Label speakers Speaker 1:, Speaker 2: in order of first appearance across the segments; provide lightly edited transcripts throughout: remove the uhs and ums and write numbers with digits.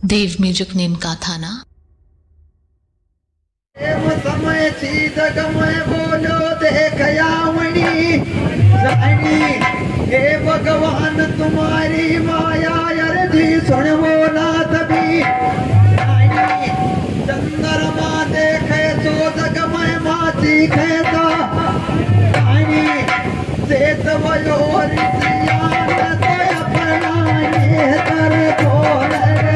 Speaker 1: देव music ने इनका था ना।
Speaker 2: समय चीज गमय बोलो देखयावणी रानी, हे भगवान तुम्हारी माया अर्जी सुनवो ना तभी रानी, चंद्रमा देखे तो जगमय माची खेता रानी, सेत वयो रितियान ते अपना ये तर खोल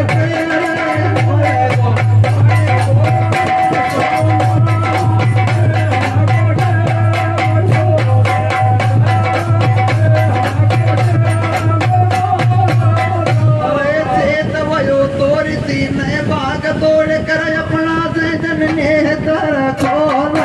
Speaker 2: तोड़ कर अपना जन ने तर खोल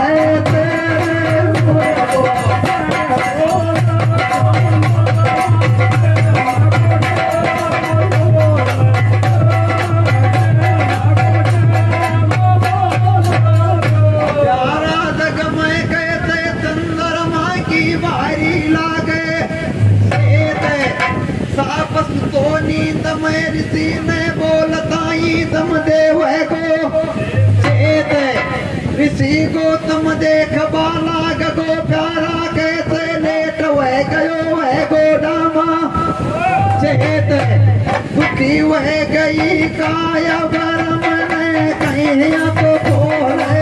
Speaker 2: जगमय कहते चंद्रमा की बारी लागे सापस तो नींद में ऋषि ने बोलता ही दम देव को चेत ऋषि को तुम देख बाला गो प्यारा कैसे लेट वह गयो वह गोदामा चेत दुखी वह गई काया बरम ने कहीं तो बोले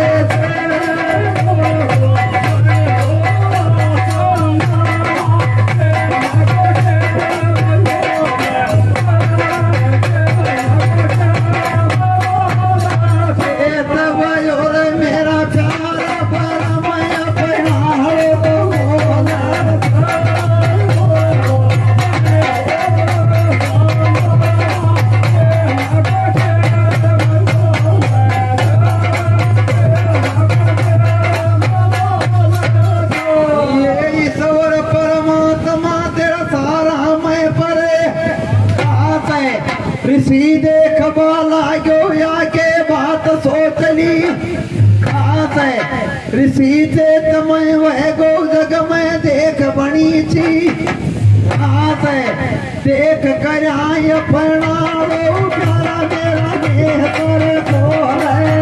Speaker 2: ऋषि देख बाला गोया के बात सोचली खास है ऋषि से तमय वह गो जग में देख बनी छी खास है देख कर आय प्रणालो प्यारा मेरा देह कर खोल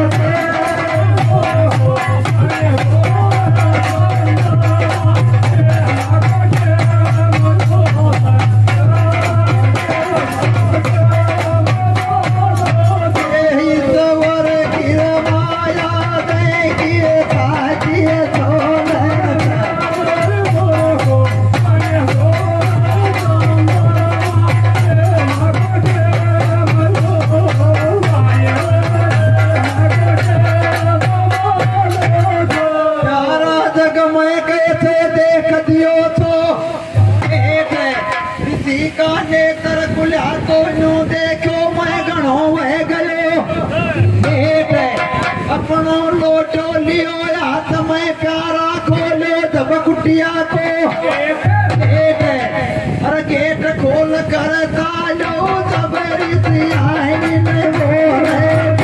Speaker 2: अपनो लोटो लियो हाथ में प्यारा खोलो दब कुटिया को अरे गेट खोल कर डालो सब ऋषि में बोले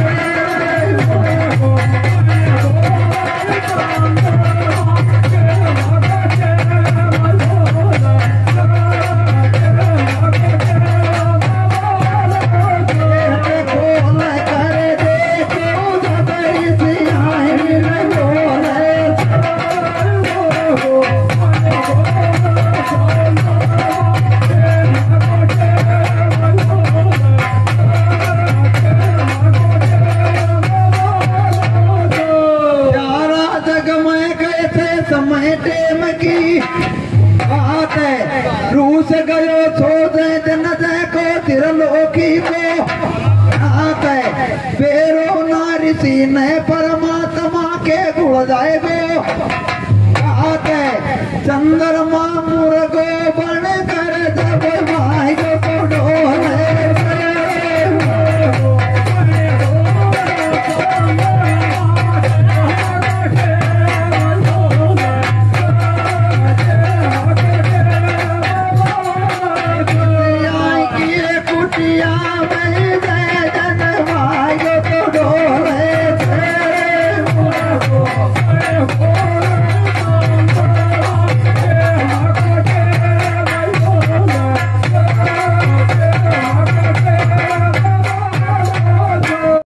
Speaker 2: रूस गयो छोड़ न देखो तिरलोकी को बेरो ना ऋषि ने परमात्मा के गुण जाएगो चंद्रमा मुर्गो बन कर जब भाई को